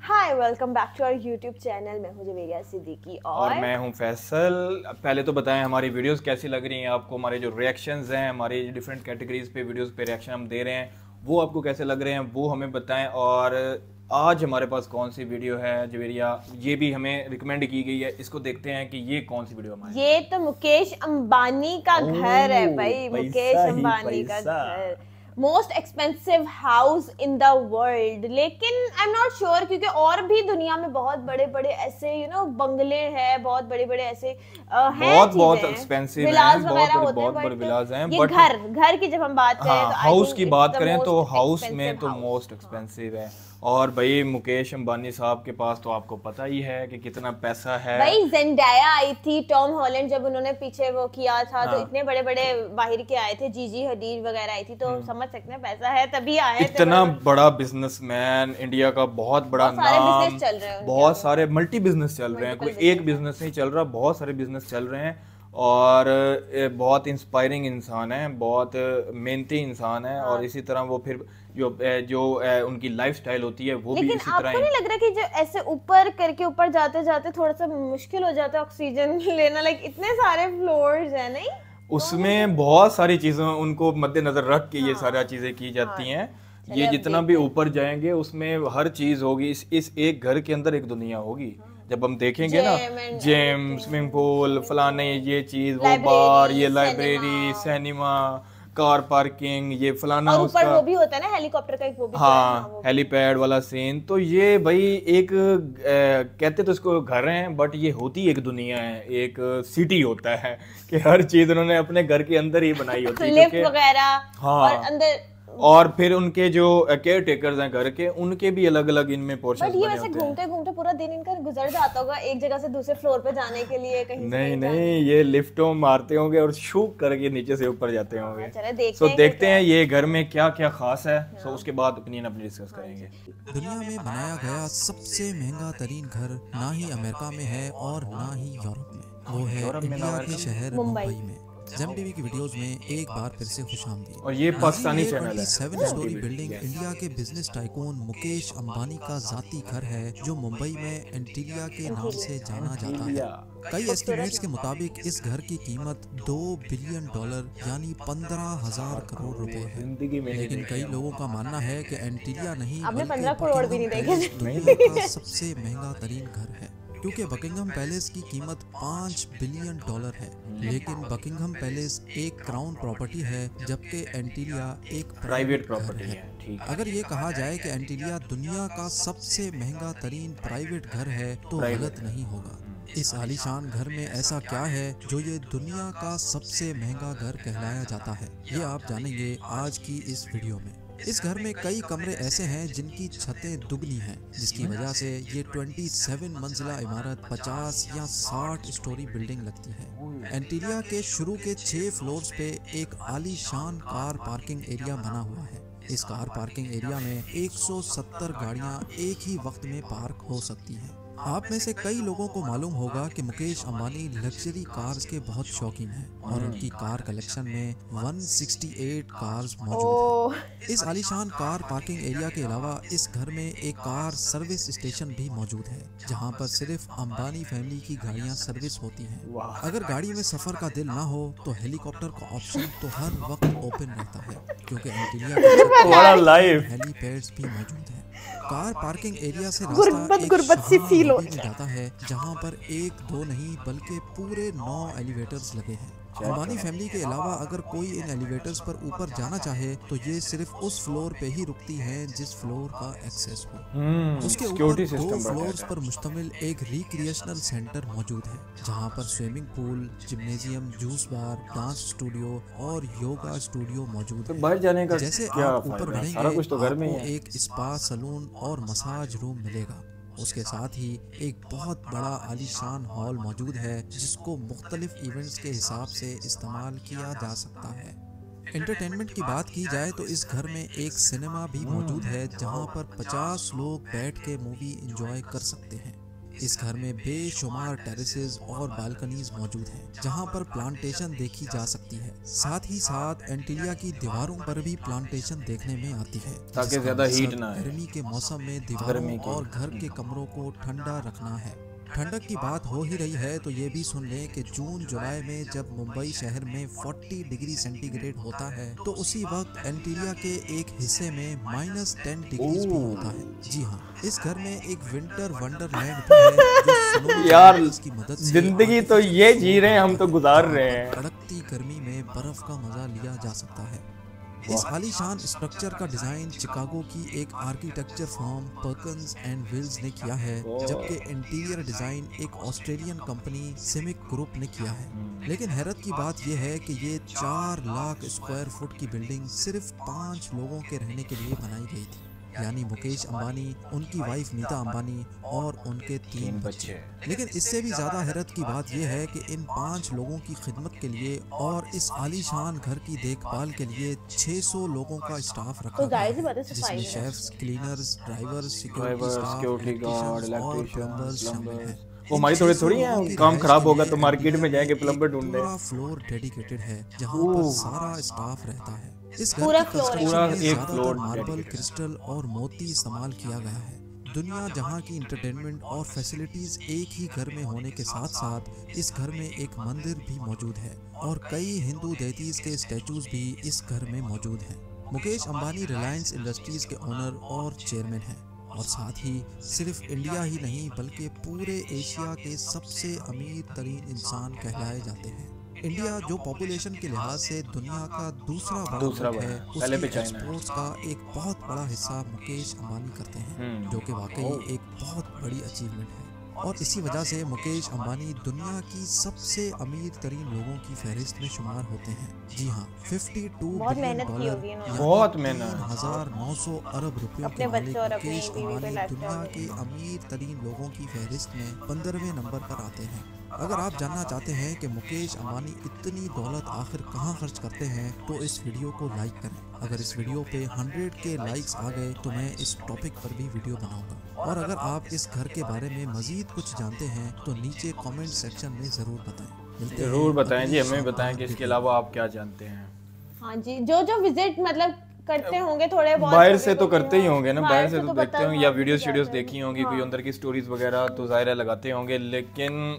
Hi welcome back to our YouTube channel. मैं हूं जवेरिया सिद्दीकी और मैं हूं फैसल। पहले तो बताएं हमारी वीडियोस कैसी लग रही हैं आपको, हमारे जो रिएक्शंस हैं, हमारी डिफरेंट कैटेगरीज पे वीडियोस पे रिएक्शन हम दे रहे हैं, वो आपको कैसे लग रहे हैं वो हमें बताएं। और आज हमारे पास कौन सी वीडियो है जवेरिया, ये भी हमें रिकमेंड की गई है, इसको देखते हैं कि ये कौन सी वीडियो हमारी। ये तो मुकेश अंबानी का घर है ओह, भाई, मुकेश पैसा ही अंबानी का पैसा। घर। Most expensive house in the world. लेकिन आई एम नॉट श्योर, क्योंकि और भी दुनिया में बहुत बड़े बड़े ऐसे बंगले हैं, बहुत बड़े बड़े ऐसे हैं, बहुत चीजें एक्सपेंसिव विलास हैं, वगैरह होते हैं, बहुत बड़े बट विलास हैं, ये बट घर की जब हम बात करें तो हाँ, आई हाउस थिंक की इट्स बात द करें तो मोस्ट हाउस में एक्सपेंसिव तो हाउस। मोस्ट एक्सपेंसिव है। और भाई मुकेश अंबानी साहब के पास तो आपको पता ही है कि कितना पैसा है। भाई जेंडाया आई थी, टॉम हॉलैंड जब उन्होंने पीछे वो किया था तो हाँ। इतने बड़े बड़े बाहर के आए थे, जीजी हडीड वगैरह आई थी, तो समझ सकते हैं पैसा है तभी आए थे। इतना बड़ा बिजनेसमैन, इंडिया का बहुत बड़ा बहुत सारे नाम, बिजनेस चल रहे हैं उनके बहुत आगे। सारे मल्टी बिजनेस चल रहे हैं, कोई मल्टीपल एक बिजनेस है। बिजनेस नहीं चल रहा, बहुत सारे बिजनेस चल रहे हैं। और बहुत इंस्पायरिंग इंसान है, बहुत मेहनती इंसान है। और इसी तरह वो फिर जो उनकी लाइफस्टाइल होती है वो भी लेकिन इसी तरह आपको ही। नहीं लग रहा कि जो ऐसे ऊपर करके ऊपर जाते जाते थोड़ा सा मुश्किल हो जाता है ऑक्सीजन लेना? लाइक इतने सारे फ्लोर्स है, नहीं? उसमें बहुत सारी चीज़ों उनको मद्देनजर रख के ये सारी हाँ चीज़ें की हाँ, जाती हैं। चलिए ये अब जितना भी देखते हैं। ऊपर जाएंगे उसमें हर चीज़ होगी, इस एक घर के अंदर एक दुनिया होगी। जब हम देखेंगे ना, gym and gym, swimming pool, फलाने, ये चीज़, वो बार, लाइब्रेरी, ये cinema, library, cinema, car parking, ये फलाना और ऊपर उसका। वो भी होता है ना हेलीकॉप्टर का, एक वो भी तो है। हाँ हाँ, वो भी। हेलीपैड वाला सीन। तो ये भाई एक कहते तो इसको घर हैं, बट ये होती एक दुनिया है, एक सिटी होता है कि हर चीज उन्होंने अपने घर के अंदर ही बनाई होती है, लिफ्ट क्योंकि वगैरह और हाँ। अंदर। और फिर उनके जो केयर टेकर्स हैं घर के, उनके भी अलग अलग इनमें पोर्शंस बट ये बने वैसे होते हैं। घूमते घूमते पूरा दिन इनका गुजर जाता होगा, एक जगह से दूसरे फ्लोर पे जाने के लिए, कहीं से नहीं कहीं जाने। नहीं, ये लिफ्टों मारते होंगे और शूक करके नीचे से ऊपर जाते हाँ होंगे। चले देखते सो हैं कि देखते क्या हैं है। ये घर में क्या क्या खास है। सो उसके बाद ओपिनियन अपनी डिस्कस करेंगे। दुनिया में बनाया गया सबसे महंगा तरीन घर ना ही अमेरिका में है और ना ही यूरोप में, वो है यूरोप में ना इंडिया अमेरिका के में? शहर मुंबई। मुंबई में। जेम टीवी की वीडियोस में एक बार फिर से खुशामदीद। और ये नाज़रीन, पाकिस्तानी ये चैनल है। 27 स्टोरी बिल्डिंग इंडिया के बिजनेस टाइकून मुकेश अंबानी का जाती घर है, जो मुंबई में एंटीलिया के नाम से जाना जाता है। कई एस्टिमेट्स के मुताबिक इस घर की कीमत $2 बिलियन यानी 15,000 करोड़ रुपए है। जिंदगी में नहीं लेकिन देखा कई होगा। लोगों का मानना है कि एंटीलिया नहीं आपने बल्कि 15 करोड़ भी नहीं बकिंघम देखे। पैलेस दुनिया का सबसे महंगा तरीन घर है, क्योंकि बकिंघम पैलेस की कीमत $5 बिलियन है। लेकिन बकिंघम पैलेस एक क्राउन प्रॉपर्टी है, जबकि एंटीलिया एक प्राइवेट प्राइवेट प्रॉपर्टी घर है, है। ठीक है। अगर ये कहा जाए कि एंटीलिया दुनिया का सबसे महंगा तरीन प्राइवेट घर है तो Private गलत नहीं होगा। इस आलीशान घर में ऐसा क्या है जो ये दुनिया का सबसे महंगा घर कहलाया जाता है, ये आप जानेंगे आज की इस वीडियो में। इस घर में कई कमरे ऐसे हैं जिनकी छतें दुगनी हैं, जिसकी वजह से ये 27 मंजिला इमारत 50 या 60 स्टोरी बिल्डिंग लगती है। एंटीलिया के शुरू के 6 फ्लोर्स पे एक आलीशान कार पार्किंग एरिया बना हुआ है। इस कार पार्किंग एरिया में 170 गाड़ियां एक ही वक्त में पार्क हो सकती हैं। आप में से कई लोगों को मालूम होगा कि मुकेश अंबानी लग्जरी कार्स के बहुत शौकीन हैं और उनकी कार कलेक्शन में 168 कार्स मौजूद ओह, हैं। इस आलीशान कार पार्किंग एरिया के अलावा इस घर में एक कार सर्विस स्टेशन भी मौजूद है, जहां पर सिर्फ अंबानी फैमिली की गाड़ियां सर्विस होती हैं। वाह। अगर गाड़ी में सफर का दिल ना हो तो हेलीकॉप्टर का ऑप्शन तो हर वक्त ओपन रहता है, क्योंकि एंटीलिया के बड़ा लाइफ। हेलीपैड्स भी मौजूद हैं। कार पार्किंग एरिया से गुर्बत रास्ता एक गुर्बत सी शान फील हो लॉबी में जाता है, जहां पर एक दो नहीं बल्कि पूरे 9 एलिवेटर्स लगे हैं। अंबानी फैमिली के अलावा अगर कोई इन एलिवेटर्स पर ऊपर जाना चाहे तो ये सिर्फ उस फ्लोर पे ही रुकती हैं जिस फ्लोर का एक्सेस हो। उसके ऊपर सिक्योरिटी 2 सिस्टम फ्लोर्स पर मुश्तमिल एक रिक्रिएशनल सेंटर मौजूद है, जहां पर swimming pool, gymnasium, juice bar, dance studio और योगा स्टूडियो मौजूद तो है। बाहर जाने का जैसे क्या आप ऊपर फायदा है? बढ़ेंगे, सारा कुछ तो घर में ही आपको है। एक स्पा, सलून और मसाज रूम मिलेगा। उसके साथ ही एक बहुत बड़ा आलीशान हॉल मौजूद है, जिसको मुख्तलिफ इवेंट्स के हिसाब से इस्तेमाल किया जा सकता है। एंटरटेनमेंट की बात की जाए तो इस घर में एक सिनेमा भी मौजूद है, जहां पर 50 लोग बैठ के मूवी एंजॉय कर सकते हैं। इस घर में बेशुमार टेरेसेस और बालकनीज मौजूद हैं, जहां पर प्लांटेशन देखी जा सकती है। साथ ही साथ एंटीलिया की दीवारों पर भी प्लांटेशन देखने में आती है, ताकि ज्यादा हीट ना आए। गर्मी के मौसम में दीवारों और घर के कमरों को ठंडा रखना है। ठंडक की बात हो ही रही है तो ये भी सुन लें कि जून जुलाई में जब मुंबई शहर में 40 डिग्री सेंटीग्रेड होता है तो उसी वक्त एंटीलिया के एक हिस्से में -10 डिग्री भी होता है। जी हाँ, इस घर में एक विंटर वंडरलैंड भी है जो स्नो यार की मदद से जिंदगी तो ये जी रहे हैं, हम तो गुजार रहे हैं। कड़कती गर्मी में बर्फ का मजा लिया जा सकता है। इस आलीशान स्ट्रक्चर का डिजाइन शिकागो की एक architecture firm Perkins and Wills ने किया है, जबकि इंटीरियर डिजाइन एक ऑस्ट्रेलियन कंपनी सिमिक ग्रुप ने किया है। लेकिन हैरत की बात यह है कि ये 4 लाख स्क्वायर फुट की बिल्डिंग सिर्फ 5 लोगों के रहने के लिए बनाई गई थी, यानी मुकेश अंबानी, उनकी वाइफ नीता अंबानी और उनके 3 बच्चे। लेकिन इससे भी ज्यादा हैरत की बात यह है कि इन 5 लोगों की खिदमत के लिए और इस आलीशान घर की देखभाल के लिए 600 लोगों का स्टाफ रखा गया है, जिसमें chefs, cleaners, drivers, security staff, electricians और प्लम्बर्स शामिल हैं। वो हमारी थोड़ी है, काम खराब होगा तो मार्केट में जाएंगे प्लम्बर ढूंढने। पूरा फ्लोर डेडिकेटेड है जहां पर सारा स्टाफ रहता है। इस घर पूरा की कंस्ट्रक्शन पूरा में एक ज्यादातर फ्लोर मार्बल, dedicated। क्रिस्टल और मोती इस्तेमाल किया गया है। दुनिया जहां की इंटरटेनमेंट और फैसिलिटीज एक ही घर में होने के साथ साथ इस घर में एक मंदिर भी मौजूद है और कई हिंदू देवतीज के स्टैचूज भी इस घर में मौजूद हैं। मुकेश अंबानी रिलायंस इंडस्ट्रीज के ओनर और चेयरमैन हैं और साथ ही सिर्फ इंडिया ही नहीं बल्कि पूरे एशिया के सबसे अमीर तरीन इंसान कहलाए जाते हैं। इंडिया जो पॉपुलेशन के लिहाज से दुनिया का दूसरा बड़ा मुल्क है, पहले पे उसकी चाइना है। एक्सपोर्ट्स का एक बहुत बड़ा हिस्सा मुकेश अंबानी करते हैं, जो कि वाकई एक बहुत बड़ी अचीवमेंट है। और इसी वजह से मुकेश अंबानी दुनिया की सबसे अमीर तरीन लोगों की फहरिस्त में शुमार होते हैं। जी हाँ, 52 बहुत बिलियन मेहनत की डॉलर होगी इन्होंने। यानी बहुत मेहनत। 3,900 अरब रुपयों के अपने मालिक बच्चों और अपनी मुकेश बीवी पे अंबानी lifestyle दुनिया में। के अमीर तरीन लोगों की फहरिस्त में 15वें नंबर पर आते हैं। अगर आप जानना चाहते हैं कि मुकेश अंबानी इतनी दौलत आखिर कहां खर्च करते हैं तो इस वीडियो को लाइक करें। अगर इस वीडियो पे 100 के लाइक्स आ गए तो मैं इस टॉपिक पर भी वीडियो बनाऊंगा। और अगर आप इस घर के बारे में मजीद कुछ जानते हैं तो नीचे कमेंट सेक्शन में जरूर बताएं। जरूर बताएं जी, हमें अगली बताएं कि शानदार इसके वीडियो अलावा आप क्या जानते हैं। हाँ जी, जो विजिट मतलब करते होंगे थोड़े बहुत बाहर कभी से तो कभी, करते ही हाँ, होंगे ना, बाहर से तो देखते पता होंगे या हाँ, वीडियोस जाते वीडियोस हैं। देखी होंगी, कोई हाँ। अंदर की स्टोरीज वगैरह तो जाहिर है लगाते होंगे। लेकिन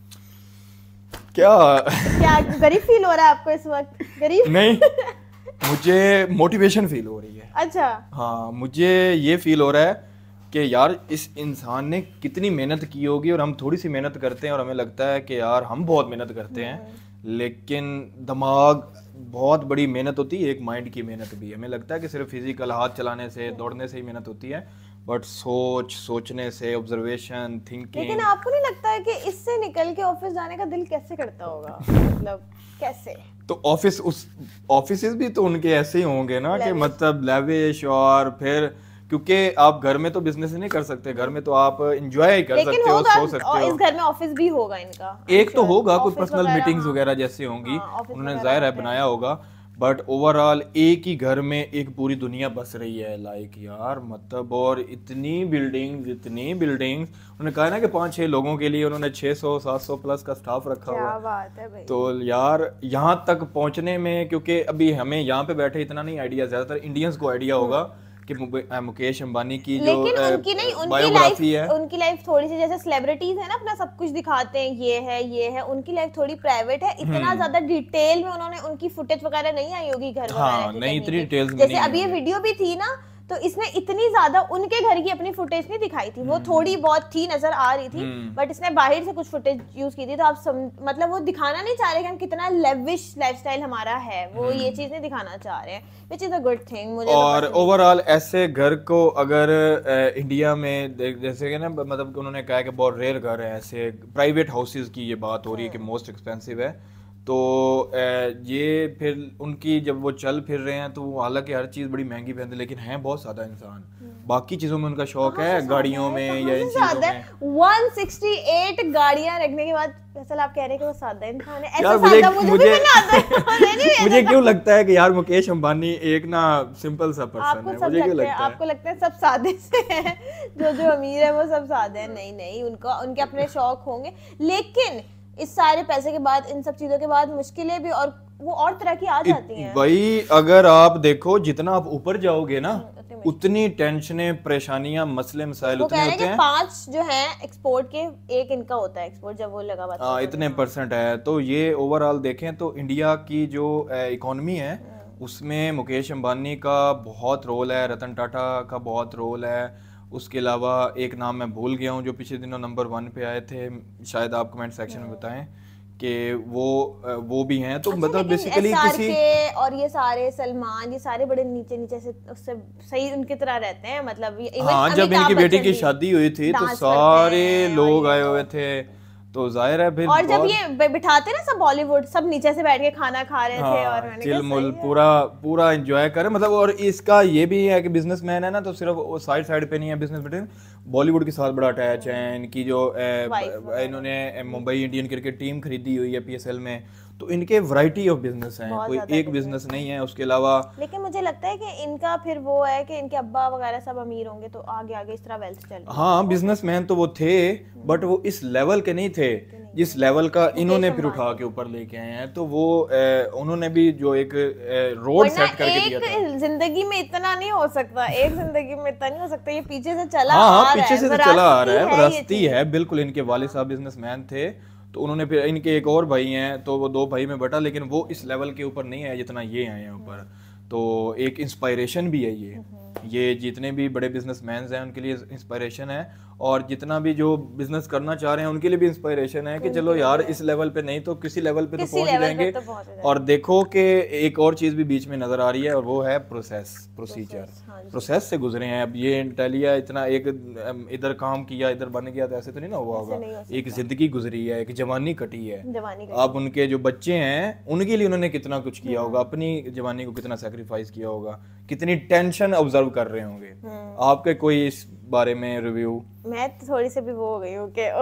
क्या क्या गरीब फील हो रहा है आपको इस वक्त? गरीब नहीं, मुझे मोटिवेशन फील हो रही है। अच्छा, हाँ, मुझे ये फील हो रहा है कि यार इस इंसान ने कितनी मेहनत की होगी और हम थोड़ी सी मेहनत करते हैं और हमें लगता है कि यार हम बहुत मेहनत करते हैं, लेकिन दिमाग बहुत बड़ी मेहनत होती है, एक माइंड की मेहनत भी। हमें लगता है कि सिर्फ फिजिकल हाथ चलाने से, दौड़ने से ही मेहनत होती है, बट सोचने से, ऑब्जर्वेशन, थिंकिंग। लेकिन आपको नहीं लगता है कि इससे निकल के ऑफिस जाने का दिल कैसे करता होगा? मतलब कैसे? तो ऑफिस भी तो उनके ऐसे ही होंगे ना कि Lavish। मतलब लेविश, और फिर क्योंकि आप घर में तो बिजनेस नहीं कर सकते, घर में तो आप एंजॉय ही कर लेकिन सकते हो, होगा, सो सकते और हो। इस घर में ऑफिस भी होगा इनका, एक तो होगा, कुछ ऑफिस पर्सनल वगैरह, मीटिंग्स हाँ। वगैरह जैसे होंगी, हाँ, ऑफिस उन्होंने वगैरह जाहिर है होते हैं। बनाया होगा, बट ओवरऑल एक ही घर में एक पूरी दुनिया बस रही है। लाइक यार मतलब, और इतनी बिल्डिंग्स, उन्होंने कहा ना कि 5-6 लोगों के लिए उन्होंने 600-700 प्लस का स्टाफ रखा हुआ क्या है। बात है भाई। तो यार यहाँ तक पहुँचने में, क्योंकि अभी हमें यहाँ पे बैठे इतना नहीं आइडिया, ज्यादातर इंडियंस को आइडिया होगा कि मुकेश अंबानी की जो लेकिन उनकी नहीं, बायोग्राफी है, उनकी लाइफ थोड़ी सी जैसे सेलिब्रिटीज है ना, अपना सब कुछ दिखाते हैं, ये है, उनकी लाइफ थोड़ी प्राइवेट है। इतना ज्यादा डिटेल में उन्होंने उनकी फुटेज वगैरह नहीं आई होगी घर हाँ, वगैरह की नहीं, कहीं इतनी की। डिटेल्स में जैसे नहीं अभी ये होंगी। वीडियो भी थी ना, तो इसमें इतनी ज्यादा उनके घर की अपनी फुटेज नहीं दिखाई थी, वो थोड़ी बहुत थी, नजर आ रही थी, बट इसने बाहर से कुछ फुटेज यूज की थी। तो आप मतलब वो दिखाना नहीं चाह रहे कि हम कितना लेविश लाइफस्टाइल हमारा है, वो ये चीज नहीं दिखाना चाह रहे हैं, which is a good thing. मुझे और ओवरऑल ऐसे घर को अगर इंडिया में जैसे कि ना, मतलब उन्होंने कहा कि बहुत रेयर घर है ऐसे, प्राइवेट हाउसेस की ये बात हो रही है कि मोस्ट एक्सपेंसिव है, तो ये फिर उनकी जब वो चल फिर रहे हैं तो हालांकि हर चीज़ बड़ी महंगी पहनते, लेकिन हैं बहुत ज़्यादा इंसान, बाकी चीजों में उनका शौक है, गाड़ियों में या इन चीजों में। 168 गाड़ियां रखने के बाद फैसल आप कह रहे हैं कि वो सादा इंसान है। ऐसा यार सादा मुझे भी नहीं आता है। मुझे क्यों लगता है कि यार मुकेश अंबानी एक ना सिंपल सा पर्सन आपको है, सब मुझे क्यों लगता है, लगता है? आपको लगता है सब सादे से हैं, जो अमीर है वो सब सादे हैं। नहीं नहीं, उनके अपने शौक होंगे, लेकिन इस सारे पैसे के बाद, इन सब चीजों के बाद मुश्किलें भी और तरह की आ जाती हैं। भाई अगर आप देखो जितना आप ऊपर जाओगे ना उतनी टेंशनें, परेशानियां, मसले मसाइल उतने होते हैं। 5 जो है एक्सपोर्ट के, एक इनका होता है एक्सपोर्ट जब वो लगा हुआ है इतने परसेंट है। तो ये ओवरऑल देखें तो इंडिया की जो इकोनॉमी है उसमें मुकेश अंबानी का बहुत रोल है, रतन टाटा का बहुत रोल है। उसके अलावा एक नाम मैं भूल गया हूँ जो पिछले दिनों नंबर 1 पे आए थे, शायद आप कमेंट सेक्शन में बताएं कि वो भी हैं। तो मतलब बेसिकली किसी और ये सारे सलमान, ये सारे बड़े नीचे से उससे सही उनकी तरह रहते हैं, मतलब हाँ, जब इनकी बेटी की शादी हुई थी तो सारे लोग आए हुए थे, तो जाहिर है फिर। और जब ये बिठाते ना सब बॉलीवुड, सब नीचे से बैठ के खाना खा रहे थे और मैंने चिलमुल पूरा एंजॉय करे, मतलब। और इसका ये भी है कि बिजनेसमैन है ना, तो सिर्फ वो साइड पे नहीं है बिजनेस, बॉलीवुड के साथ बड़ा अटैच है। इनकी जो इन्होंने मुंबई इंडियन क्रिकेट टीम खरीदी हुई है PSL में, तो इनके वैरायटी ऑफ बिजनेस हैं, कोई एक बिजनेस नहीं है। उसके अलावा लेकिन मुझे लगता है कि इनका फिर वो है कि इनके अब्बा वगैरह सब अमीर होंगे तो आगे इस तरह वेल्थ चल रही है। हाँ, बिजनेसमैन तो वो थे, बट वो इस लेवल के नहीं थे जिस लेवल का इन्होंने फिर उठा के ऊपर लेके आए हैं। तो वो उन्होंने भी जो एक रोड सेट करके दिया था। जिंदगी में इतना नहीं हो सकता, एक जिंदगी में इतना नहीं हो सकता, ये पीछे से चला पीछे से चला आ रहा है, रास्ती है बिल्कुल। इनके वालिद साहब बिजनेसमैन थे, तो उन्होंने फिर, इनके एक और भाई हैं तो वो 2 भाई में बटा, लेकिन वो इस लेवल के ऊपर नहीं है जितना ये आए हैं ऊपर। तो एक इंस्पायरेशन भी है ये जितने भी बड़े बिजनेसमैन हैं उनके लिए इंस्पायरेशन है, और जितना भी जो बिजनेस करना चाह रहे हैं उनके लिए भी इंस्पायरेशन है कि चलो यार इस लेवल पे नहीं तो किसी लेवल पे तो पहुंच जाएंगे। और देखो कि एक और चीज भी बीच में नजर आ रही है, और वो है प्रोसेस से गुजरे हैं। अब ये इंटेलिया इतना एक इधर काम किया इधर बन गया तो ऐसे तो नहीं ना हुआ होगा, एक जिंदगी गुजरी है, एक जवानी कटी है। अब उनके जो बच्चे हैं उनके लिए उन्होंने कितना कुछ किया होगा, अपनी जवानी को कितना सेक्रीफाइस किया होगा, कितनी टेंशन ऑब्जर्व कर रहे होंगे। आपके कोई इस बारे में रिव्यू? मैं तो थोड़ी सी भी वो हो गई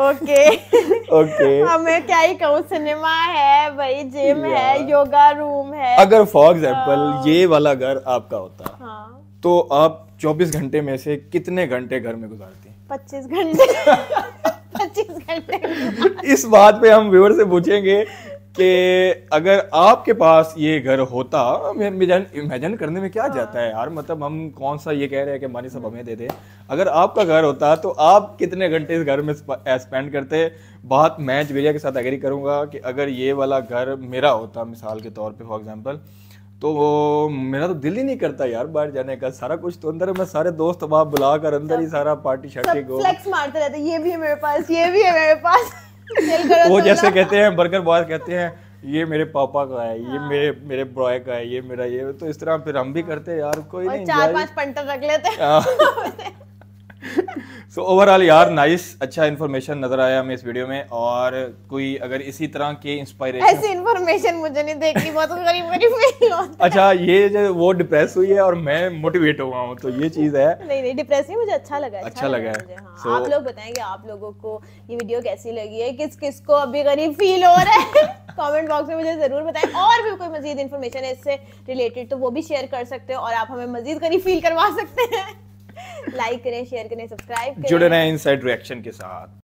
ओके हमें क्या ही कहूँ, सिनेमा है भाई, जिम है, योगा रूम है। अगर फॉर एग्जांपल ये वाला घर आपका होता तो आप 24 घंटे में से कितने घंटे घर में गुजारती? 25 घंटे 25 घंटे। इस बात पे हम व्यूअर से पूछेंगे कि अगर आपके पास ये घर होता, इमेजिन करने में क्या जाता है यार, मतलब हम कौन सा ये कह रहे हैं कि मानी सब हमें दे दे। अगर आपका घर होता तो आप कितने घंटे इस घर में स्पेंड करते? बात मैं जवेरिया के साथ एग्री करूंगा कि अगर ये वाला घर मेरा होता, मिसाल के तौर पे फॉर एग्जांपल, तो मेरा तो दिल ही नहीं करता यार बाहर जाने का। सारा कुछ तो अंदर, मैं सारे दोस्त अब बुला कर अंदर ही सारा पार्टी शार्टी को फ्लेक्स मारते रहते, ये भी है मेरे पास, ये भी है मेरे पास। वो जैसे कहते हैं बर्गर बॉय कहते हैं ये मेरे पापा का है, ये मेरे बॉय का है, ये मेरा ये, तो इस तरह फिर हम भी करते हैं यार, कोई नहीं 4-5 पंटर रख लेते। सो ओवरऑल यार नाइस, अच्छा इन्फॉर्मेशन नजर आया हमें इस वीडियो में। और कोई अगर इसी तरह के इंस्पायरेशन, ऐसी इन्फॉर्मेशन मुझे नहीं देखनी, बहुत गरीब फील होता है। अच्छा, ये जो वो डिप्रेस हुई है और मैं मोटिवेट हुआ हूँ, तो ये चीज है। नहीं डिप्रेस नहीं, मुझे अच्छा लगा है मुझे। हाँ, आप लोग बताएंगे आप लोगों को ये वीडियो कैसी लगी है, किस को अभी गरीब फील हो रहा है। कमेंट बॉक्स में मुझे जरूर बताएं, और भी कोई मजीद इन्फॉर्मेशन है इससे रिलेटेड तो वो भी शेयर कर सकते हो, और आप हमें मजीद गरीब फील करवा सकते हैं। लाइक करें, शेयर करें, सब्सक्राइब करें, जुड़े रहें इनसाइड रिएक्शन के साथ।